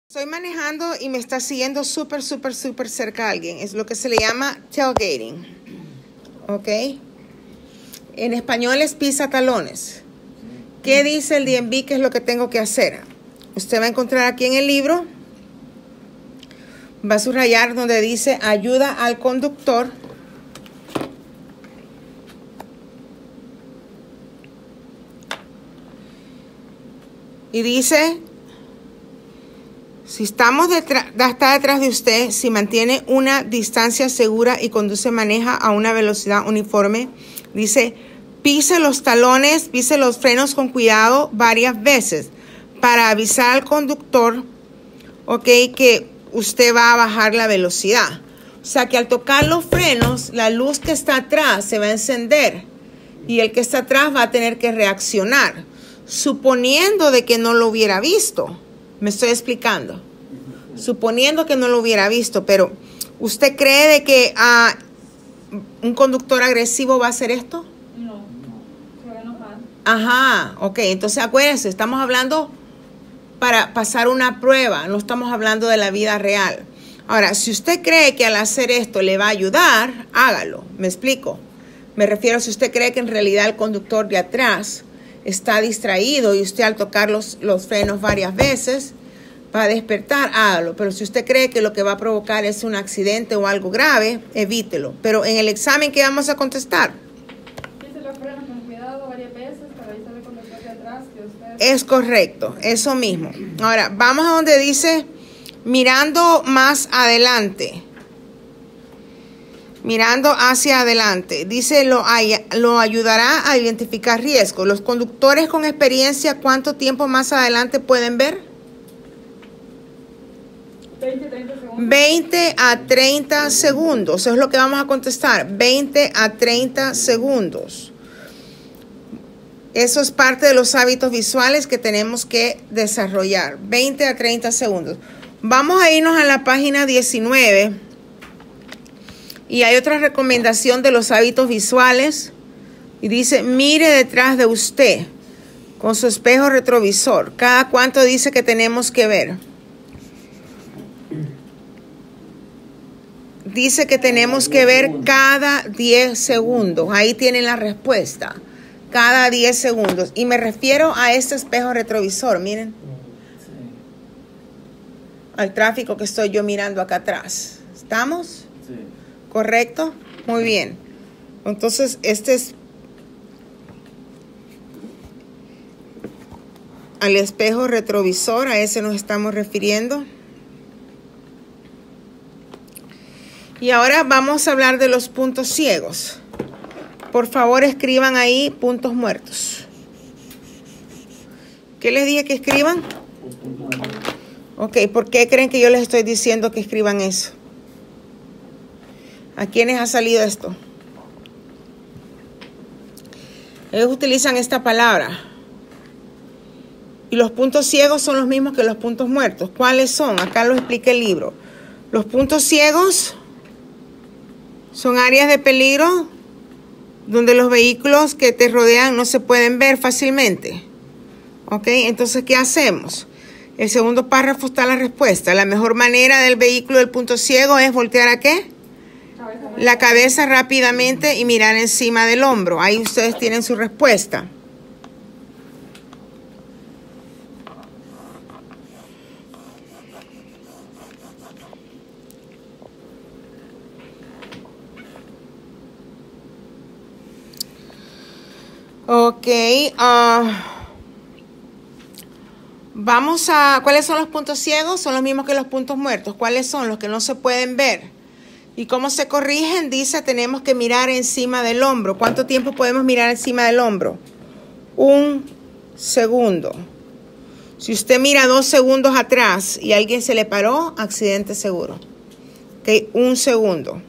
Estoy manejando y me está siguiendo súper cerca alguien. Es lo que se le llama tailgating. ¿Ok? En español es pisatalones. ¿Qué dice el DMV? ¿Qué es lo que tengo que hacer? Usted va a encontrar aquí en el libro, va a subrayar donde dice ayuda al conductor. Y dice, si está detrás de usted, si mantiene una distancia segura y maneja a una velocidad uniforme, dice, pise los talones, pise los frenos con cuidado varias veces para avisar al conductor, ok, que usted va a bajar la velocidad. O sea que al tocar los frenos, la luz que está atrás se va a encender y el que está atrás va a tener que reaccionar, suponiendo de que no lo hubiera visto. Me estoy explicando. Suponiendo que no lo hubiera visto, pero ¿usted cree de que un conductor agresivo va a hacer esto? No, se va a enojar. Ajá, ok, entonces acuérdense, estamos hablando para pasar una prueba, no estamos hablando de la vida real. Ahora, si usted cree que al hacer esto le va a ayudar, hágalo. ¿Me explico? Me refiero si usted cree que en realidad el conductor de atrás está distraído y usted al tocar los frenos varias veces va a despertar, hágalo. Pero si usted cree que lo que va a provocar es un accidente o algo grave, evítelo. Pero en el examen, ¿qué vamos a contestar? Pise los frenos con cuidado varias veces para avisar al conductor de atrás que usted... Es correcto, eso mismo. Ahora, vamos a donde dice mirando más adelante. Mirando hacia adelante. Dice, lo ayudará a identificar riesgos. Los conductores con experiencia, ¿cuánto tiempo más adelante pueden ver? 20-30 segundos. 20 a 30 segundos. Eso es lo que vamos a contestar. 20 a 30 segundos. Eso es parte de los hábitos visuales que tenemos que desarrollar. 20 a 30 segundos. Vamos a irnos a la página 19. Y hay otra recomendación de los hábitos visuales. Y dice, mire detrás de usted con su espejo retrovisor. ¿Cada cuánto dice que tenemos que ver? Dice que tenemos que ver cada 10 segundos. Ahí tienen la respuesta. Cada 10 segundos. Y me refiero a este espejo retrovisor. Miren. Al tráfico que estoy yo mirando acá atrás. ¿Estamos? Sí. ¿Correcto? Muy bien. Entonces, este es al espejo retrovisor. A ese nos estamos refiriendo. Y ahora vamos a hablar de los puntos ciegos. Por favor, escriban ahí puntos muertos. ¿Qué les dije que escriban? Ok, ¿por qué creen que yo les estoy diciendo que escriban eso? ¿A quiénes ha salido esto? Ellos utilizan esta palabra. Y los puntos ciegos son los mismos que los puntos muertos. ¿Cuáles son? Acá lo explica el libro. Los puntos ciegos son áreas de peligro donde los vehículos que te rodean no se pueden ver fácilmente. ¿Ok? Entonces, ¿qué hacemos? El segundo párrafo está la respuesta. La mejor manera del vehículo del punto ciego es voltear ¿a qué? La cabeza rápidamente y mirar encima del hombro. Ahí ustedes tienen su respuesta. Ok, vamos a... ¿Cuáles son los puntos ciegos? Son los mismos que los puntos muertos. ¿Cuáles son los que no se pueden ver? ¿Y cómo se corrigen? Dice, tenemos que mirar encima del hombro. ¿Cuánto tiempo podemos mirar encima del hombro? 1 segundo. Si usted mira 2 segundos atrás y alguien se le paró, accidente seguro. Ok, 1 segundo.